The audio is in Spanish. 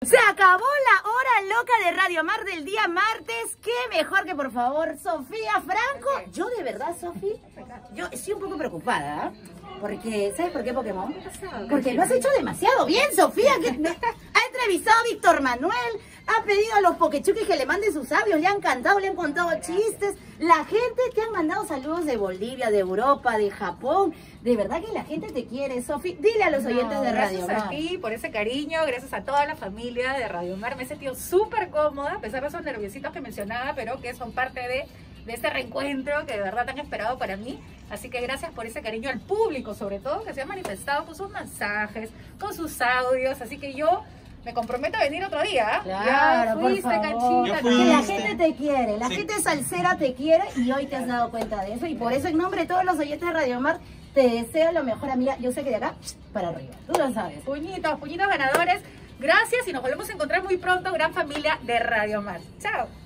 Se acabó la hora loca de Radio Mar del día martes. Qué mejor que, por favor, Sofía Franco. Yo de verdad, Sofía, yo estoy un poco preocupada, ¿eh? Porque, ¿sabes por qué, Pokémon? Porque lo has hecho demasiado bien, Sofía. Que ha entrevistado a Víctor Manuel, ha pedido a los pokechuquis que le manden sus audios, le han cantado, le han contado chistes. La gente te han mandado saludos de Bolivia, de Europa, de Japón. De verdad que la gente te quiere, Sofía. Dile a los oyentes de Radio Mar. Gracias a ti por ese cariño, gracias a toda la familia de Radio Mar. Me he sentido súper cómoda, a pesar de esos nerviositos que mencionaba, pero que son parte de este reencuentro que de verdad han esperado para mí. Así que gracias por ese cariño al público, sobre todo, que se ha manifestado con sus mensajes, con sus audios. Así que yo me comprometo a venir otro día. Claro, ya fuiste, por favor. Canchita. Que la gente te quiere, la gente salsera te quiere y hoy te has dado cuenta de eso. Y por eso, en nombre de todos los oyentes de Radio Mar, te deseo lo mejor, amiga. Yo sé que de acá para arriba, tú lo sabes. Puñitos, puñitos ganadores. Gracias y nos volvemos a encontrar muy pronto, gran familia de Radio Mar. Chao.